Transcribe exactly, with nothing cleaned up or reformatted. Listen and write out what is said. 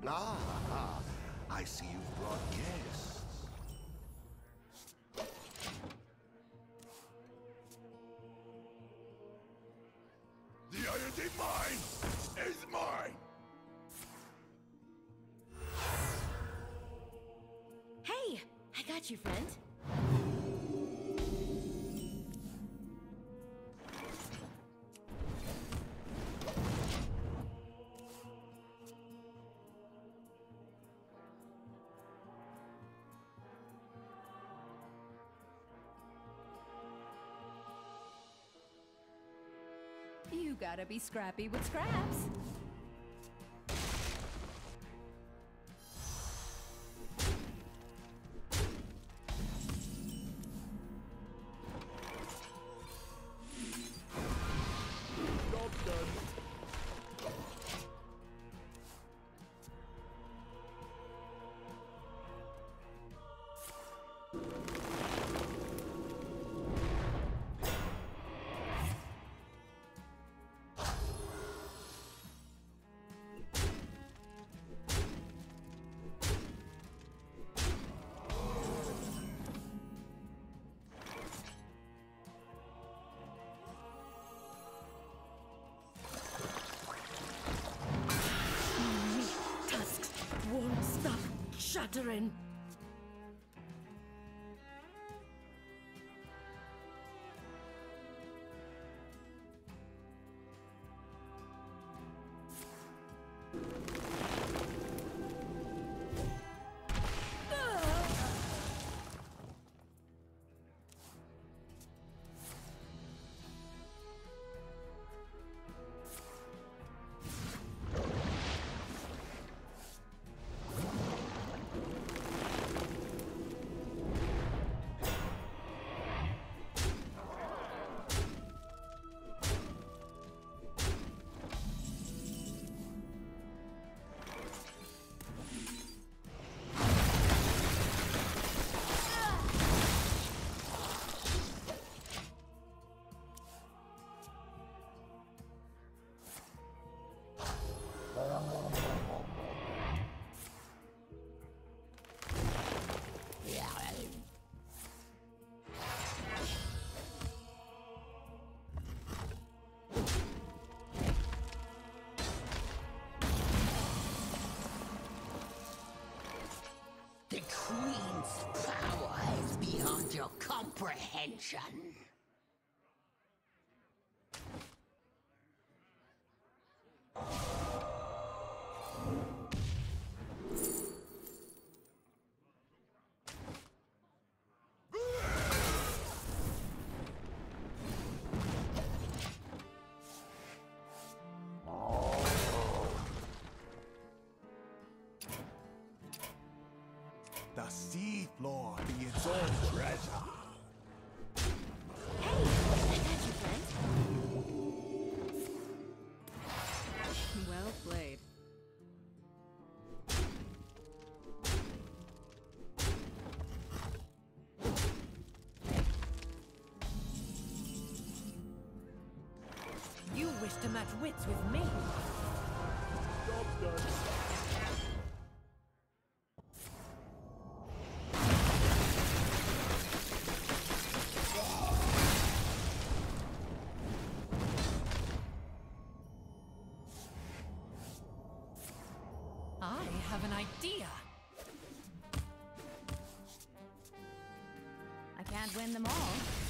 Ah, I see you've brought guests. The Iron Mine is mine! Hey, I got you, friend. You gotta be scrappy with scraps. Won't stop shattering. The Queen's power is beyond your comprehension. The sea floor be its own treasure. Hey, I got you, friend. Well played. You wish to match wits with me? Job's done. I have an idea. I can't win them all.